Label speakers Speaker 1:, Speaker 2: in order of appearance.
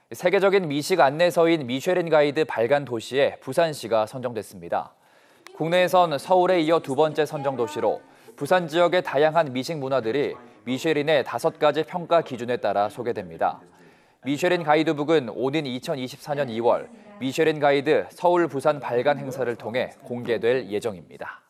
Speaker 1: 세계적인 미식 안내서인 미쉐린 가이드 발간 도시에 부산시가 선정됐습니다. 국내에선 서울에 이어 두 번째 선정 도시로 부산 지역의 다양한 미식 문화들이 미쉐린의 5가지 평가 기준에 따라 소개됩니다. 미쉐린 가이드북은 오는 2024년 2월 미쉐린 가이드 서울 부산 발간 행사를 통해 공개될 예정입니다.